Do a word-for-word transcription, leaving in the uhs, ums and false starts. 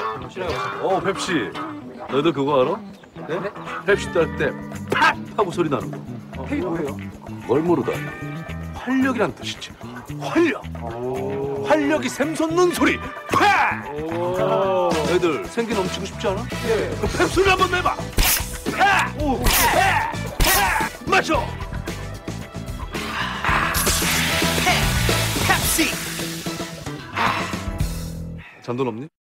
어, 펩시. 너희들 그거 알아? 네? 펩시 딸 때 팍! 하고 소리 나는 거. 그게 뭐예요? 그걸 모르다니. 활력이란 뜻이지. 활력. 활력이 샘솟는 소리. 팍! 너희들 생기 넘치고 싶지 않아? 예. 그럼 펩시를 한번 내봐. 팍! 팍! 팍! 마셔. 펩시. 잔돈 없니?